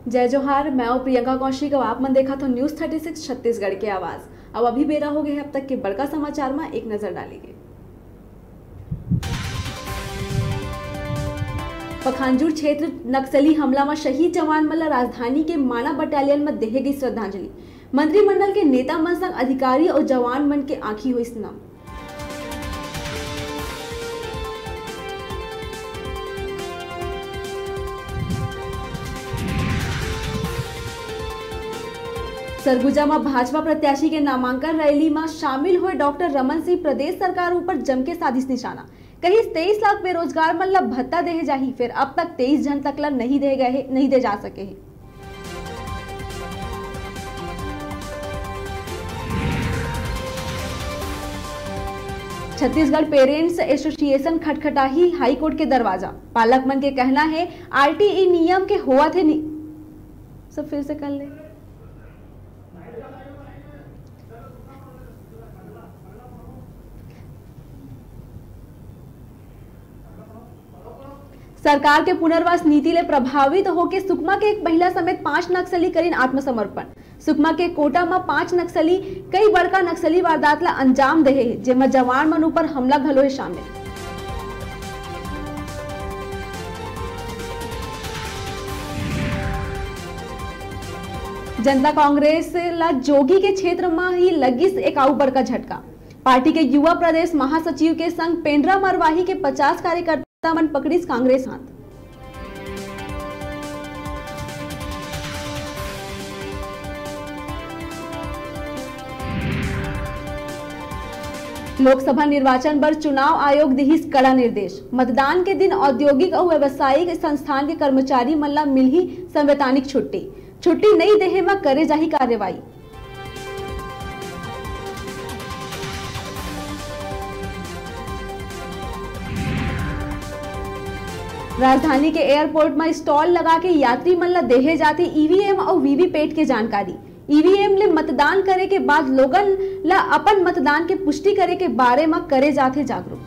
जय जोहार। मैं और प्रियंका कौशिक। आप मन देखा तो न्यूज 36 छत्तीसगढ़ के आवाज। अब अभी बेरा हो गए अब तक के बड़का समाचार में एक नजर डालेंगे। पखांजूर क्षेत्र नक्सली हमला में शहीद जवान मन राजधानी के माना बटालियन में देहे गई श्रद्धांजलि। मंत्रिमंडल के नेता मन संग अधिकारी और जवान मन के आंखी हुई स्नान। सरगुजा में भाजपा प्रत्याशी के नामांकन रैली में शामिल हुए डॉक्टर रमन सिंह प्रदेश सरकार ऊपर जम के साजिश निशाना। कहीं 23 लाख बेरोजगार मन ला भत्ता देहे जाही, फिर अब तक 23 जन तक ला नहीं दे जा सके है। छत्तीसगढ़ पेरेंट्स एसोसिएशन खटखटाही हाईकोर्ट के दरवाजा। पालक मन के कहना है आरटीई नियम के हुआ थे सब फिर से कर ले। सरकार के पुनर्वास नीति ले प्रभावित होकर सुकमा के एक महिला समेत 5 नक्सली करीन आत्मसमर्पण। सुकमा के कोटा में 5 नक्सली कई बड़का नक्सली वारदात ला अंजाम देहे, जेमा जवान मन ऊपर हमला घलो है शामिल। जनता कांग्रेस ला जोगी के क्षेत्र में ही लगिस एक आउ बड़का झटका। पार्टी के युवा प्रदेश महासचिव के संग पेंड्रा मरवाही के 50 कार्यकर्ता मन पकड़ीस कांग्रेस हाथ। लोकसभा निर्वाचन पर चुनाव आयोग दिहिस कड़ा निर्देश। मतदान के दिन औद्योगिक और व्यवसायिक संस्थान के कर्मचारी मन ला मिलही संवैधानिक छुट्टी नहीं देहे में करे जाही कार्रवाई। राजधानी के एयरपोर्ट में स्टॉल लगा के यात्री मन ला देहे जाती ईवीएम और वीवीपैट के जानकारी। ईवीएम ले मतदान करे के बाद लोगन ला अपन मतदान के पुष्टि करे के बारे में करे जाते जागरूक।